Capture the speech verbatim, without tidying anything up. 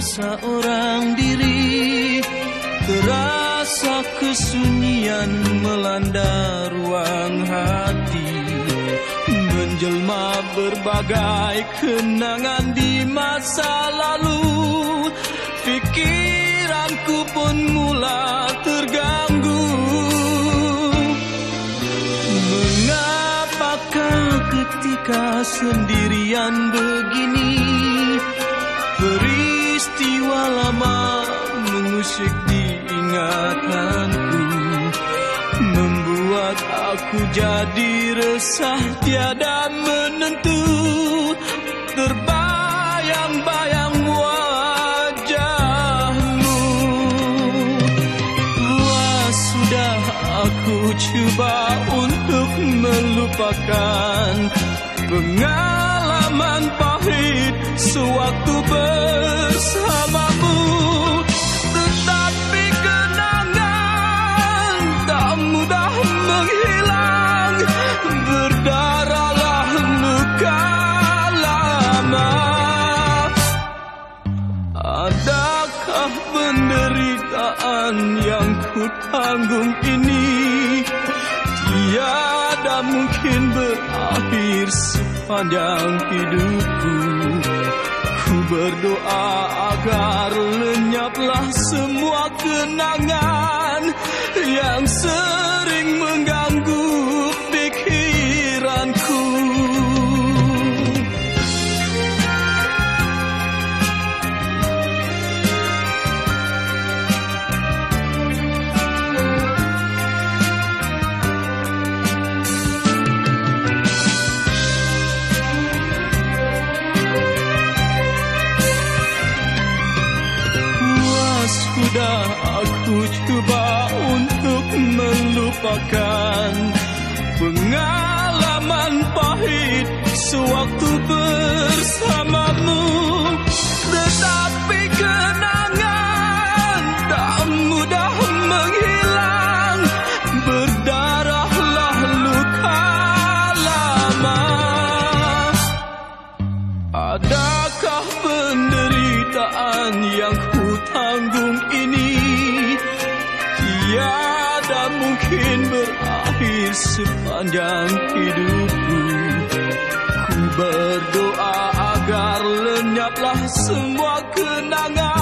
seorang diri, terasa kesunyian melanda ruang hati, menjelma berbagai kenangan di masa lalu. Pikiranku pun mula terganggu. Mengapakah ketika sendirian begini, peristiwa lama mengusik di ingatanku, membuat aku jadi resah tiada menentu. Terbayang-bayang wajahmu. Puas sudah aku cuba untuk melupakan pengalaman pahit sewaktu bersamamu. Tetapi kenangan tak mudah menghilang, berdarahlah luka lama. Adakah penderitaan yang ku tanggung ini tiada mungkin berakhir sepanjang hidupku? Ku berdoa agar lenyaplah semua kenangan yang sering mengganggu pikiranku. Sudah aku cuba untuk melupakan pengalaman pahit sewaktu bersamamu. Tetapi kenangan tak mudah menghilang, berdarahlah luka lama. Adakah penderitaan yang ku tanggung ini tiada mungkin berakhir sepanjang hidupku? Ku berdoa agar lenyaplah semua kenangan